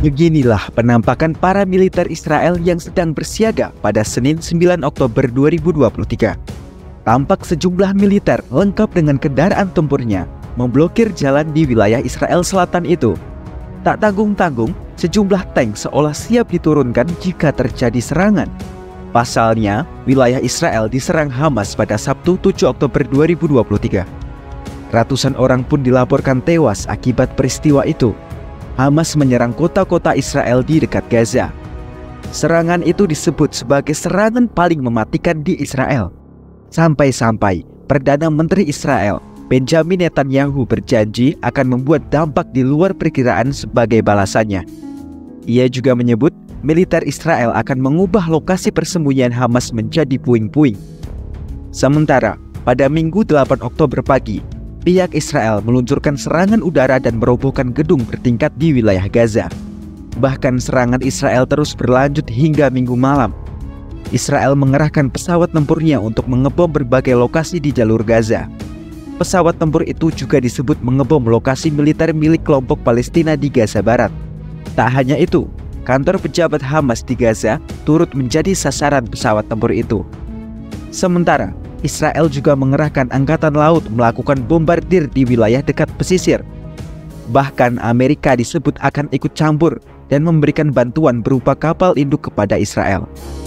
Beginilah penampakan para militer Israel yang sedang bersiaga pada Senin 9 Oktober 2023. Tampak sejumlah militer lengkap dengan kendaraan tempurnya memblokir jalan di wilayah Israel Selatan itu. Tak tanggung-tanggung, sejumlah tank seolah siap diturunkan jika terjadi serangan. Pasalnya, wilayah Israel diserang Hamas pada Sabtu 7 Oktober 2023. Ratusan orang pun dilaporkan tewas akibat peristiwa itu. Hamas menyerang kota-kota Israel di dekat Gaza. Serangan itu disebut sebagai serangan paling mematikan di Israel. Sampai-sampai Perdana Menteri Israel, Benjamin Netanyahu, berjanji akan membuat dampak di luar perkiraan sebagai balasannya. Ia juga menyebut militer Israel akan mengubah lokasi persembunyian Hamas menjadi puing-puing. Sementara, pada Minggu 8 Oktober pagi, pihak Israel meluncurkan serangan udara dan merobohkan gedung bertingkat di wilayah Gaza. Bahkan serangan Israel terus berlanjut hingga Minggu malam. Israel mengerahkan pesawat tempurnya untuk mengebom berbagai lokasi di jalur Gaza. Pesawat tempur itu juga disebut mengebom lokasi militer milik kelompok Palestina di Gaza Barat. Tak hanya itu, kantor pejabat Hamas di Gaza turut menjadi sasaran pesawat tempur itu. Sementara, Israel juga mengerahkan angkatan laut melakukan bombardir di wilayah dekat pesisir. Bahkan Amerika disebut akan ikut campur dan memberikan bantuan berupa kapal induk kepada Israel.